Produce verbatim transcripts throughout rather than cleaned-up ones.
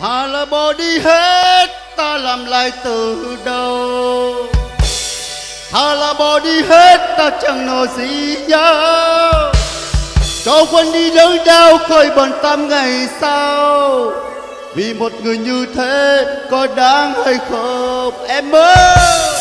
Thà là bỏ đi hết, ta làm lại từ đầu. Thà là bỏ đi hết, ta chẳng nói gì nhau. Cho quên đi đớn đau, khỏi bận tâm ngày sau. Vì một người như thế có đáng hay không em ơi.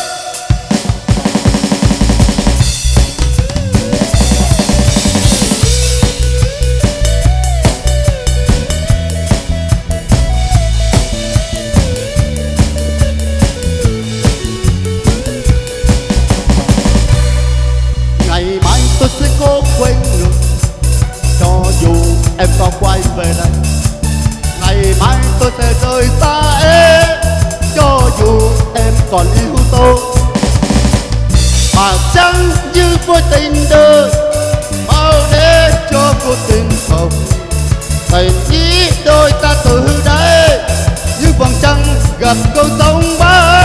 Ngày mai tôi sẽ cố quên ngược, cho dù em có quay về đây. Ngày mai tôi sẽ rời xa em, cho dù em còn yêu tôi. Mà chẳng như vô tình đời, bao để cho cô tình không. Tình ý đôi ta từ đây, như vầng trăng gặp câu sóng bão.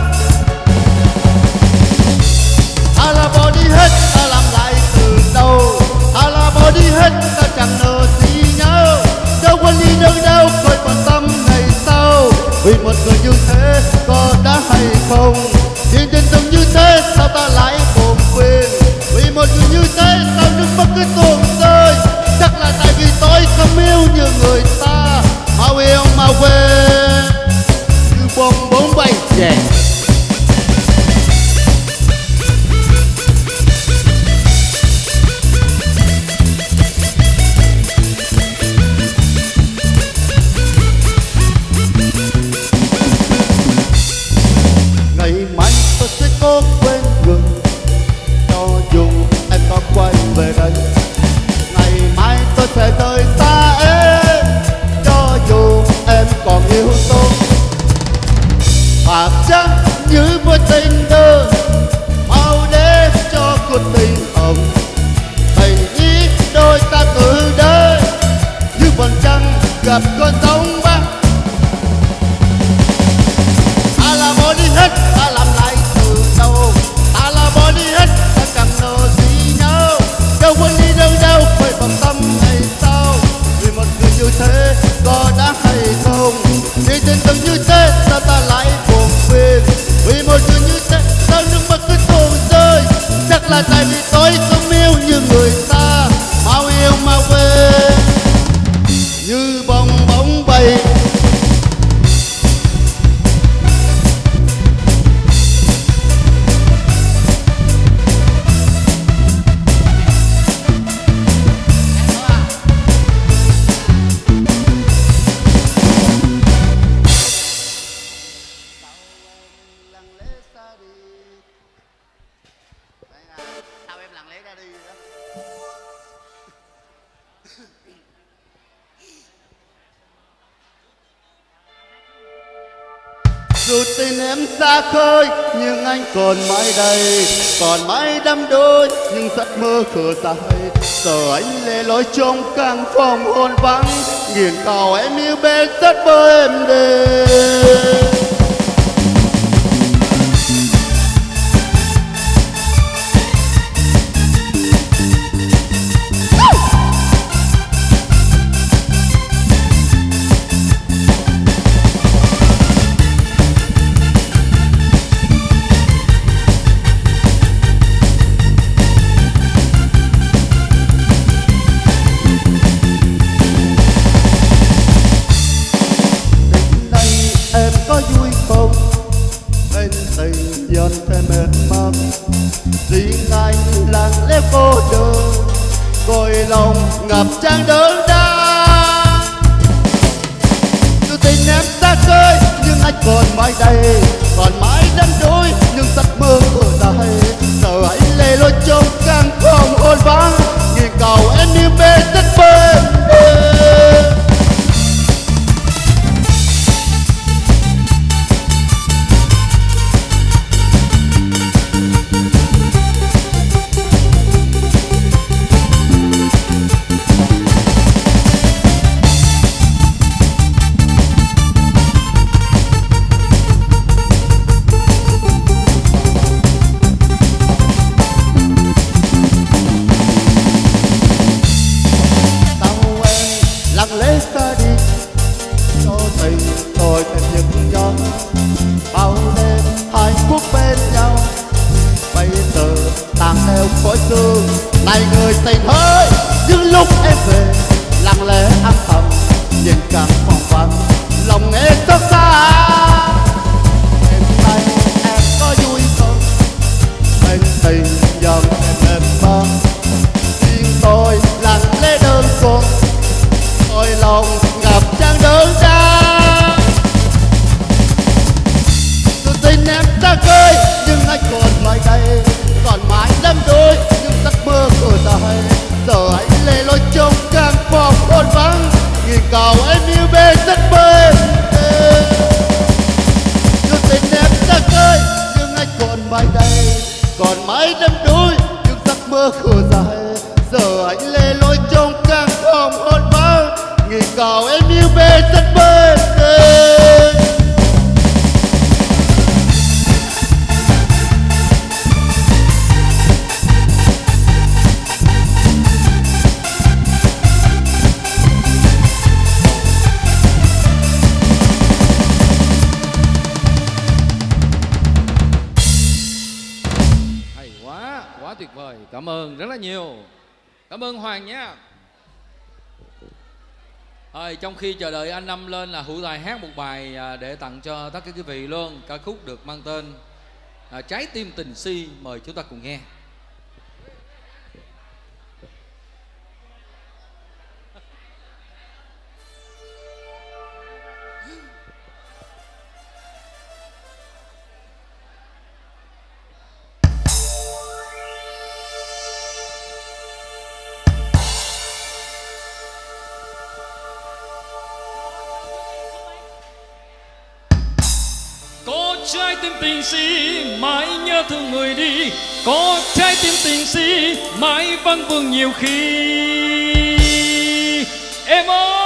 Ta là bỏ đi hết, ta làm lại từ đầu. Ta là bỏ đi hết, ta chẳng nợ gì nhau. Đâu quên đi đớn đau, khỏi quan tâm ngày sau. Vì một người như thế có đã hay không. Chuyện tình từng như thế, sao ta lại buồn phiền. Vì một người như thế, sao nước mắt cứ tuôn rơi. Chắc là tại vì tôi không yêu như người ta. Mau yêu mau quên, như bông bóng bay về. Ngày mai tôi sẽ cố quên người, cho dù em có quay về đây. Ngày mai tôi sẽ rời xa em, cho dù em còn yêu tôi. Và chắc như vô tình đời, mau để cho cuộc tình hồng. Tình ý đôi ta từ đây, như vầng trăng gặp con sóng bão. Ta là bỏ đi hết, ta làm lại từ đầu. Ta là bỏ đi hết, ta chẳng nợ gì nhau. Đâu quên đi đâu đâu, phải bằng tâm ngày sau. Vì một người như thế có đã hay không. Vì tình từng như thế, sao ta lại buồn phiền. Vì một người như thế, sao nước mắt cứ tuôn rơi. Chắc là tại vì tôi không yêu như người ta. Mau yêu mau quên, như bong bóng bay. Sao em lặng lẽ ra đi đó? Dù tình em xa khơi nhưng anh còn mãi đây. Còn mãi đắm đuối nhưng giấc mơ khờ dại. Giờ anh lẻ loi trong căn phòng hồn vắng, nghiền cầu em yêu bên rất bơ em đêm. Dần thêm mệt mỏi, riêng anh lặng lẽ cô đơn, cõi lòng ngập tràn đớn đau. Dù tình em xa khơi nhưng anh còn mãi đây. Còn mãi đắm đuối nhưng giấc mơ của dài. Giờ anh lẻ loi trong căn phòng hồn vắng, nghiền cầu em yêu bên rất bên. lặng lẽ xa đi cho tình này người tình ơi, những lúc em về lặng lẽ âm thầm nhìn căn phòng vắng, lòng em xót xa. Em tay em có vui không? Bên tình dần em êm băng, riêng tôi lặng lẽ đơn côi, ôi lòng ngập tràn đớn đau. Tôi tin em đã khơi nhưng anh còn ngoài đây, còn mãi đắm đuối những giấc mơ của đời. Giờ anh lê lối trong căn phòng hôn vắng, nhìn cầu em yêu bên rất bên. Tôi tin em đã khơi nhưng anh còn ngoài đây, còn mãi đắm đuối những giấc mơ của đời. Giờ anh lê lối trong căn phòng hôn vắng, nhìn cầu em yêu bên rất bên. Tuyệt vời, cảm ơn rất là nhiều, cảm ơn Hoàng nhé. Rồi, trong khi chờ đợi anh Năm lên là Hữu Tài hát một bài để tặng cho tất cả quý vị luôn. Ca khúc được mang tên Trái Tim Tình Si, mời chúng ta cùng nghe. Có trái tim tình si mãi nhớ thương người đi, có trái tim tình si mãi vắng vương nhiều khi. Em ơi,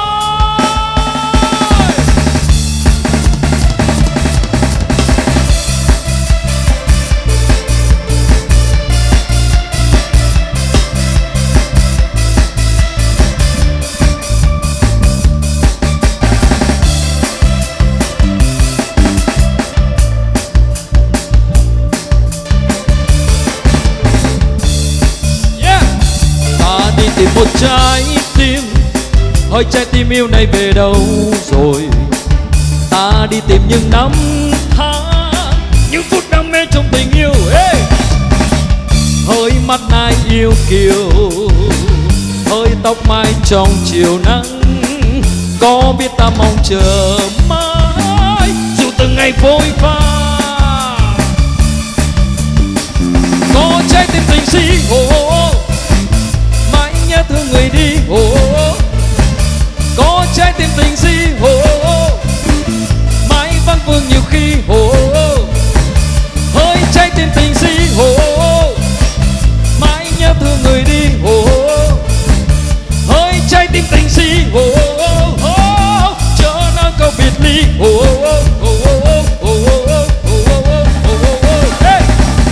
tìm một trái tim, hỏi trái tim yêu này về đâu rồi. Ta đi tìm những năm tháng, những phút đam mê trong tình yêu. Hey! Hơi mắt ai yêu kiều, hơi tóc mai trong chiều nắng. Có biết ta mong chờ mãi, dù từng ngày vội vã. Có trái tim tình si, oh, oh, nhớ thương người đi, oh, oh. Có trái tim tình si, oh, oh. mãi vắng vương nhiều khi, oh, oh. Hơi trái tim tình si, oh, oh. mãi nhớ thương người đi, oh, oh. Hơi trái tim tình si, oh, oh, oh. chớ nói câu biệt ly, oh, oh, oh, oh, oh, oh, oh, oh, oh, oh, oh, oh. Hey!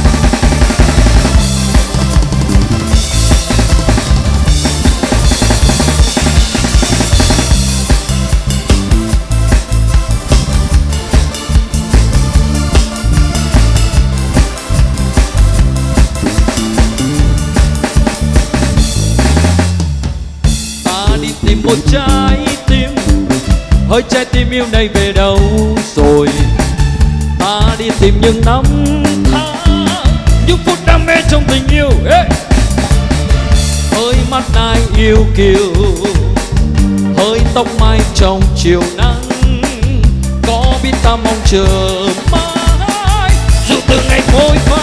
Tìm một trái tim, hơi trái tim yêu này về đâu rồi. Ta đi tìm những năm tháng, những phút đam mê trong tình yêu. Hey! Hơi mắt ai yêu kiều, hơi tóc mai trong chiều nắng. Có biết ta mong chờ mãi, dù từng ngày vội vã.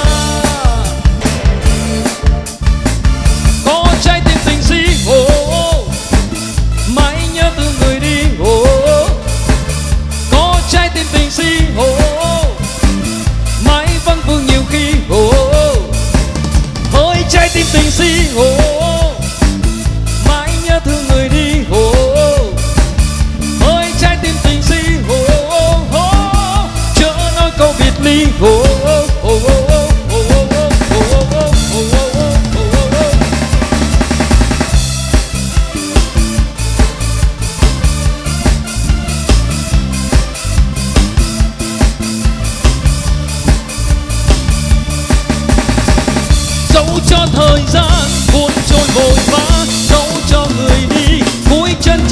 Có trái tim tình si, oh, oh. mãi nhớ thương người đi, oh, oh. Có trái tim tình si, oh, oh. mãi vắng vương nhiều khi, oh, oh. Hơi trái tim tình si, oh, oh. mãi nhớ thương người đi, oh, oh. Hơi trái tim tình si, oh, oh, oh. chớ nói câu biệt ly, oh, oh, oh, oh, oh.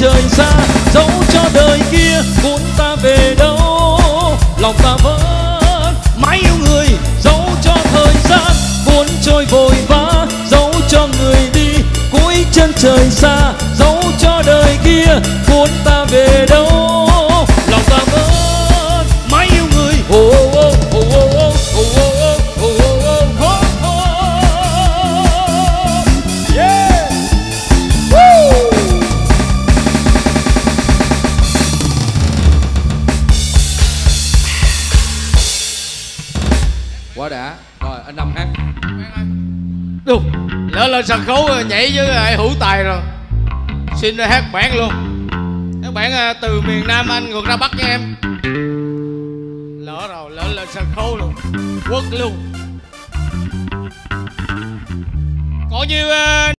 trời xa, dẫu cho đời kia cuốn ta về đâu, lòng ta vẫn mãi yêu người. Dẫu cho thời gian cuốn trôi vội vã, dẫu cho người đi cuối chân trời xa, dẫu cho đời kia cuốn ta về đâu, lòng ta vẫn mãi yêu người. Oh, oh, oh, oh, oh, oh, oh, oh, oh, oh, oh, oh. Yeah. Woo. Quá đã. Rồi anh Năm hát. Được, lỡ lên sân khấu nhảy với lại hữu tài rồi. Xin hát bản luôn. Các bạn từ miền Nam Anh ngược ra Bắc nha em. Lỡ rồi, lỡ lên sân khấu luôn. Quất luôn. Có nhiêu